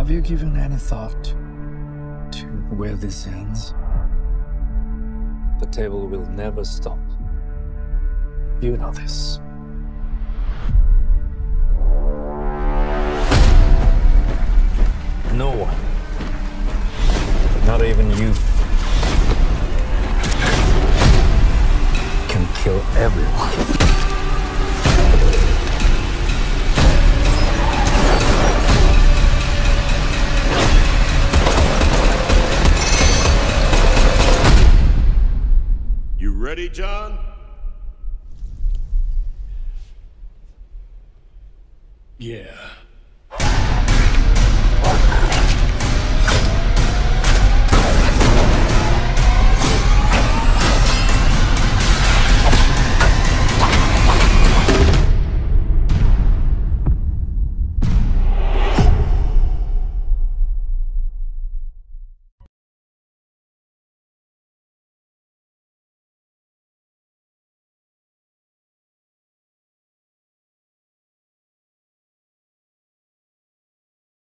Have you given any thought to where this ends? The table will never stop. You know this. No one, not even you, can kill everyone. You ready, John? Yeah.